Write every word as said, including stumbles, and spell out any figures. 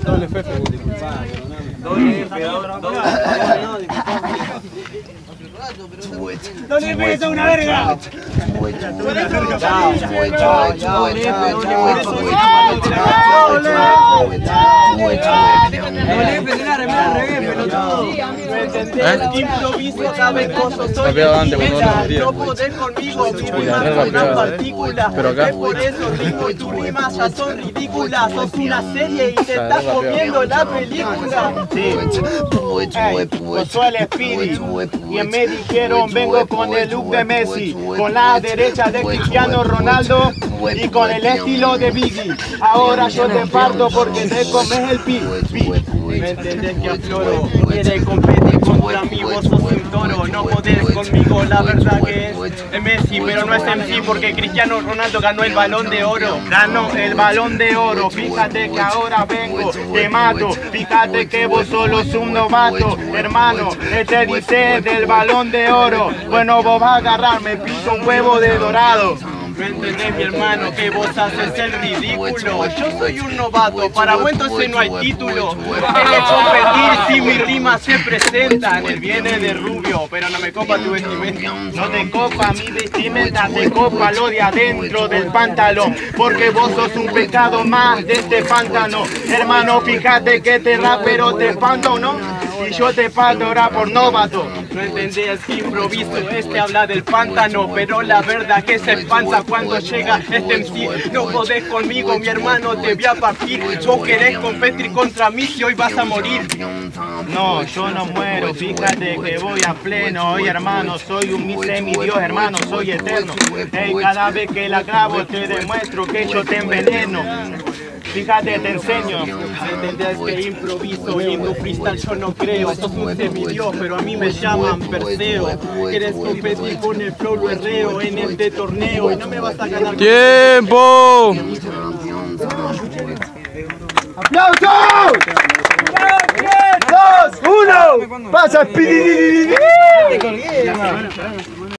Doble F, disculpa. Doble F, doble Doble F, es una verga. Improviso, sabe cosas, soy no podés conmigo, tu rima suena partícula. Es por eso digo, tus rimas ya son ridículas. Sos una serie y te estás comiendo la película. Sí, soy el Speedy y me dijeron vengo con el look de Messi, con la derecha de Cristiano Ronaldo y con el estilo de Biggie. Ahora yo te parto porque te comes el pi. ¿Me entendés que afloro? Quiere competir contra mí, vos sos un toro. No podés conmigo, la verdad que es Messi, pero no es M C porque Cristiano Ronaldo ganó el Balón de Oro. Ganó el Balón de Oro, fíjate que ahora vengo, te mato. Fíjate que vos solo sos un novato, hermano. Este dice del Balón de Oro. Bueno, vos vas a agarrarme, piso un huevo de dorado. ¿No entendés, mi hermano, que vos haces el ridículo? Yo soy un novato, para vos entonces no hay título. Querés competir si mis rimas se presentan. Él viene de rubio, pero no me copa tu vestimenta. No te copa mi vestimenta, te copa lo de adentro del pantalón. Porque vos sos un pecado más de este pantano. Hermano, fíjate que este rapero te espanto, ¿no? Y yo te parto ahora por novato. No entendés que improviso, este habla del pantano, pero la verdad que se panza cuando llega este M C. No podés conmigo, mi hermano, te voy a partir. Vos querés competir contra mí si hoy vas a morir. No, yo no muero, fíjate que voy a pleno. Oye, hermano, soy un semidios, hermano, soy eterno. Hey, cada vez que la grabo te demuestro que yo te enveneno. Fíjate, te enseño. ¿Entendés que improviso y en tu freestyle yo no creo? Sos un semidios, pero a mí me llaman Perseo. Quieres competir con el flow, lo herreo en este torneo y no me vas a ganar. ¡Tiempo! ¡Aplausos! tres, dos, uno. ¡Pasa!